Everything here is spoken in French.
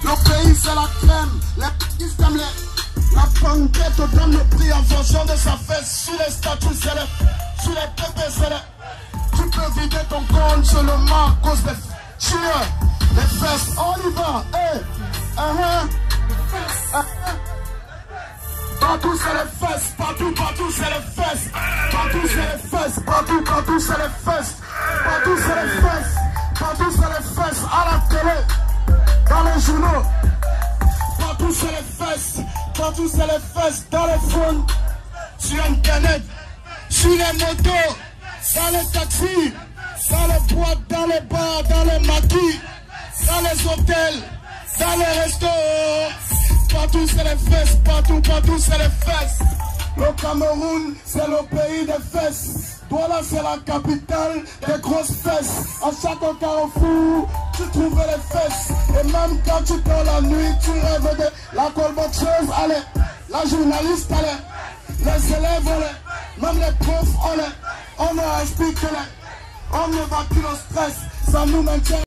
Le pays c'est la crème, les petits aiment la banquette donne le prix en fonction de sa fesse. Sous les statuts c'est les, sous les pépés c'est les. Tu peux vider ton compte seulement à cause des chiens, les fesses. On y va, hey, Partout c'est les fesses, partout c'est les fesses. Partout c'est les fesses, partout c'est les fesses. Partout c'est les fesses, partout c'est les fesses. À la télé, dans les journaux. Partout c'est les fesses, partout c'est les fesses. Dans les phones, sur internet, sur les motos, dans les taxis, dans les boîtes, dans les bars, dans les maquis, dans les hôtels, dans les restos. Partout c'est les fesses, partout c'est les fesses. Le Cameroun c'est le pays des fesses. Douala c'est la capitale des grosses fesses. À chaque carrefour tu trouves les fesses. Et même quand tu dors la nuit tu rêves de la colboxeuse, allez, la journaliste, allez, les élèves, allez, même les profs, allez. On ne explique les, on ne va plus le stress, ça nous maintient.